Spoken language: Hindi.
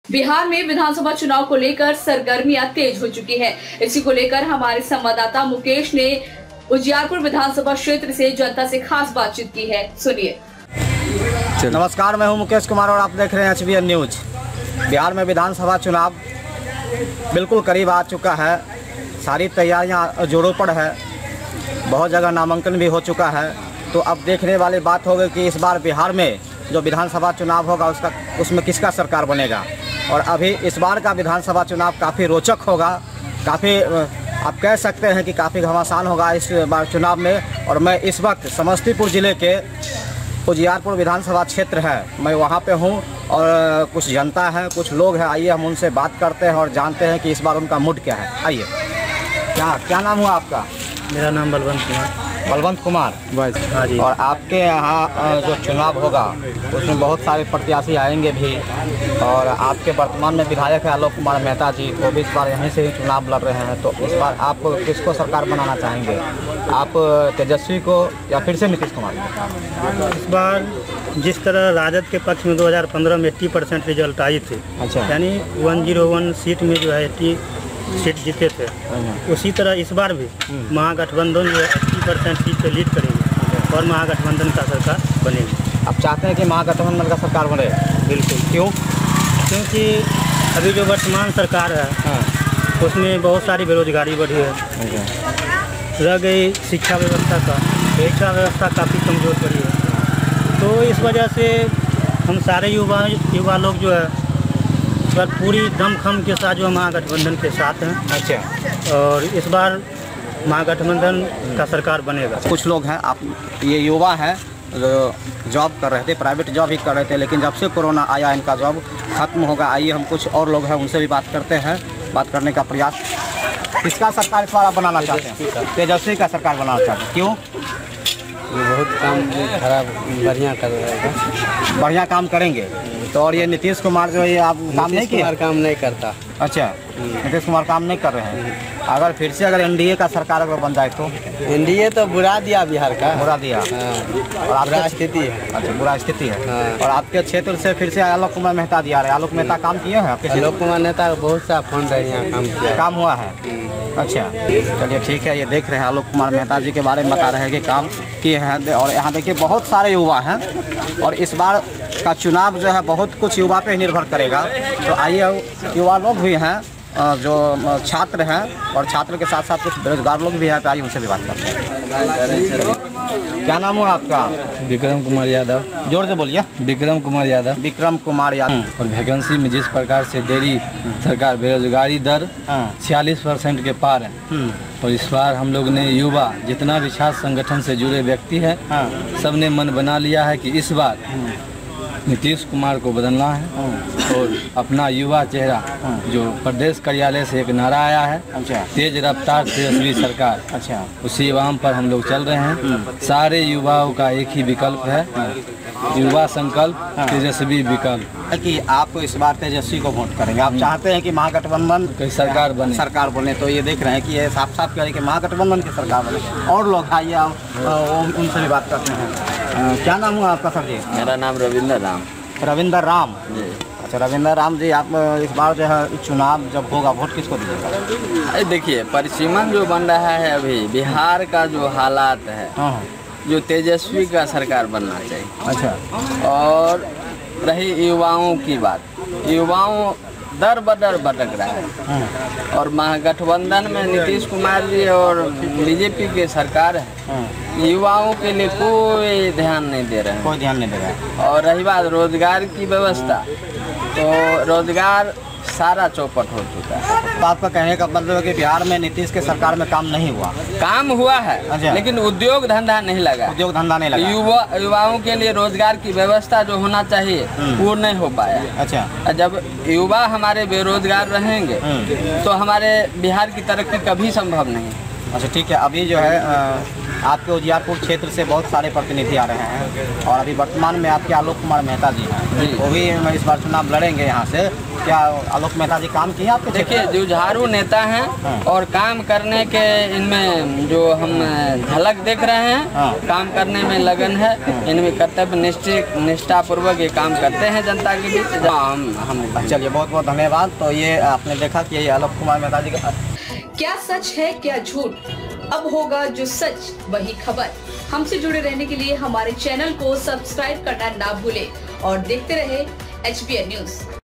बिहार में विधानसभा चुनाव को लेकर सरगर्मियां तेज हो चुकी है। इसी को लेकर हमारे संवाददाता मुकेश ने उजियारपुर विधानसभा क्षेत्र से जनता से खास बातचीत की है। सुनिए। नमस्कार, मैं हूं मुकेश कुमार और आप देख रहे हैं HBN न्यूज। बिहार में विधानसभा चुनाव बिल्कुल करीब आ चुका है। सारी तैयारियां जोरों पर है। बहुत जगह नामांकन भी हो चुका है। तो अब देखने वाली बात होगी कि इस बार बिहार में जो विधानसभा चुनाव होगा उसमें किसका सरकार बनेगा। और अभी इस बार का विधानसभा चुनाव काफ़ी रोचक होगा। काफ़ी आप कह सकते हैं कि काफ़ी घमासान होगा इस बार चुनाव में। और मैं इस वक्त समस्तीपुर ज़िले के उजियारपुर विधानसभा क्षेत्र है, मैं वहाँ पे हूँ और कुछ जनता है, कुछ लोग हैं। आइए हम उनसे बात करते हैं और जानते हैं कि इस बार उनका मूड क्या है। आइए। क्या नाम हुआ आपका? मेरा नाम बलवंत कुमार। बलवंत कुमार, हाँ जी। और आपके यहाँ जो चुनाव होगा उसमें बहुत सारे प्रत्याशी आएंगे भी। और आपके वर्तमान में विधायक है आलोक कुमार मेहता जी, वो भी इस बार यहीं से ही चुनाव लड़ रहे हैं। तो इस बार आप किसको सरकार बनाना चाहेंगे? आप तेजस्वी को या फिर से नीतीश कुमार को? इस बार जिस तरह राजद के पक्ष में 2015 में 80% रिजल्ट आई थी, अच्छा, यानी 101 सीट में जो है 80 सीट जीते थे, उसी तरह इस बार भी महागठबंधन जो है 80% सीट पे लीड करेंगे और महागठबंधन का सरकार बनेगी। आप चाहते हैं कि महागठबंधन का सरकार बने? बिल्कुल। क्यों? क्योंकि अभी जो वर्तमान सरकार है उसमें बहुत सारी बेरोजगारी बढ़ी है। रह गई शिक्षा व्यवस्था काफ़ी कमज़ोर पड़ी है। तो इस वजह से हम सारे युवा लोग जो है पर पूरी दमखम के साथ जो महागठबंधन के साथ हैं। अच्छा। और इस बार महागठबंधन का सरकार बनेगा। कुछ लोग हैं, आप ये युवा हैं जो जॉब कर रहे थे, प्राइवेट जॉब ही कर रहे थे, लेकिन जब से कोरोना आया इनका जॉब खत्म होगा। आइए हम कुछ और लोग हैं उनसे भी बात करते हैं, बात करने का प्रयास। किसका सरकार इस बार बनाना चाहते हैं? तेजस्वी का सरकार बनाना चाहते हैं। क्यों? ये बहुत काम खराब बढ़िया कर रहा है। बढ़िया काम करेंगे। तो और ये नीतीश कुमार जो है ये आप काम नहीं किया? काम नहीं करता। अच्छा, नीतीश कुमार काम नहीं कर रहे हैं। अगर फिर से अगर NDA का सरकार अगर बन जाए तो? NDA तो बुरा दिया बिहार का, बुरा दिया। और आपका स्थिति है। अच्छा, बुरा स्थिति है। और आपके क्षेत्र से फिर से आलोक कुमार मेहता दिया रहे। आलोक मेहता काम किए हैं आपके? आलोक कुमार नेता बहुत सा फंड है, यहाँ काम किया, काम हुआ है। अच्छा, चलिए ठीक है। ये देख रहे हैं आलोक कुमार मेहता जी के बारे में बता रहे हैं कि काम किए हैं। और यहाँ देखिए बहुत सारे युवा हैं और इस बार का चुनाव जो है बहुत कुछ युवा पे निर्भर करेगा। तो आइए, युवा लोग भी हैं जो छात्र हैं और छात्र के साथ साथ कुछ बेरोजगार लोग भी हैं। तो आइए उनसे भी बात करते हैं। क्या नाम हुआ आपका? विक्रम कुमार यादव। जोर से बोलिए। विक्रम कुमार यादव। विक्रम कुमार यादव। और वैकेंसी में जिस प्रकार से डेरी सरकार बेरोजगारी दर 46% के पार है। और इस बार हम लोग ने युवा जितना भी छात्र संगठन से जुड़े व्यक्ति है सबने मन बना लिया है कि इस बार नीतीश कुमार को बदलना है। और अपना युवा चेहरा जो प्रदेश कार्यालय से एक नारा आया है, अच्छा, तेज रफ्तार तेजस्वी सरकार, अच्छा, उसी वाम पर हम लोग चल रहे हैं। सारे युवाओं का एक ही विकल्प है, युवा संकल्प तेजस्वी विकल्प। कि आप इस बार तेजस्वी को वोट करेंगे। आप चाहते हैं कि महागठबंधन की सरकार बने। तो ये देख रहे हैं कि ये साफ साफ कह रहे हैं कि महागठबंधन की सरकार बने। और लोग आइए उनसे भी बात करते हैं। क्या नाम हुआ आपका सर जी? मेरा नाम रविंदर राम। रविंदर राम जी। अच्छा, रविंदर राम जी, आप इस बार जो है चुनाव जब होगा वोट किसको दीजिएगा? देखिए, परिसीमन जो बन रहा है अभी बिहार का जो हालात है, जो तेजस्वी का सरकार बनना चाहिए। अच्छा। और रही युवाओं की बात, युवाओं दर बदर भटक रहा है। और महागठबंधन में नीतीश कुमार जी और BJP की सरकार है, युवाओं के लिए कोई ध्यान नहीं दे रहे हैं। कोई ध्यान नहीं दे रहा है। और रही बात रोजगार की व्यवस्था, तो रोजगार सारा चौपट हो चुका है। तो आपका कहने का मतलब है कि बिहार में नीतीश के सरकार में काम नहीं हुआ? काम हुआ है, लेकिन उद्योग धंधा नहीं लगा। उद्योग धंधा नहीं लगा। युवाओं के लिए रोजगार की व्यवस्था जो होना चाहिए वो नहीं हो पाया। अच्छा। जब युवा हमारे बेरोजगार रहेंगे तो हमारे बिहार की तरक्की कभी संभव नहीं। अच्छा, ठीक है। अभी जो है आपके उजियारपुर क्षेत्र से बहुत सारे प्रतिनिधि आ रहे हैं और अभी वर्तमान में आपके आलोक कुमार मेहता जी हैं, वो भी इस बार चुनाव लड़ेंगे यहाँ से। क्या आलोक मेहता जी काम किए आपके? देखिए, जुझारू नेता हैं और काम करने के इनमें जो हम झलक देख रहे हैं, काम करने में लगन है, इनमें कर्तव्य निष्ठापूर्वक ये काम करते हैं जनता के बीच। हम चलिए, बहुत बहुत धन्यवाद। तो ये आपने देखा कि ये आलोक कुमार मेहता जी का क्या सच है क्या झूठ, अब होगा जो सच वही खबर। हमसे जुड़े रहने के लिए हमारे चैनल को सब्सक्राइब करना ना भूले और देखते रहे HBN न्यूज।